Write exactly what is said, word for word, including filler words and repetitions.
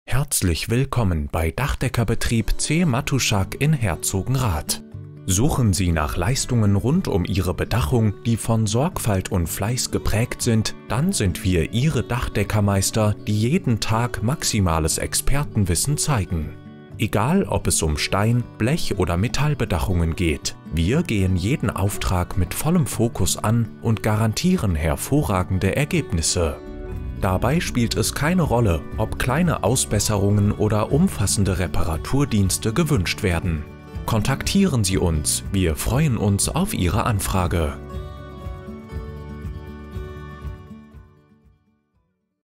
Herzlich willkommen bei Dachdeckerbetrieb C. Matuschak in Herzogenrath. Suchen Sie nach Leistungen rund um Ihre Bedachung, die von Sorgfalt und Fleiß geprägt sind, dann sind wir Ihre Dachdeckermeister, die jeden Tag maximales Expertenwissen zeigen. Egal, ob es um Stein-, Blech- oder Metallbedachungen geht, wir gehen jeden Auftrag mit vollem Fokus an und garantieren hervorragende Ergebnisse. Dabei spielt es keine Rolle, ob kleine Ausbesserungen oder umfassende Reparaturdienste gewünscht werden. Kontaktieren Sie uns, wir freuen uns auf Ihre Anfrage.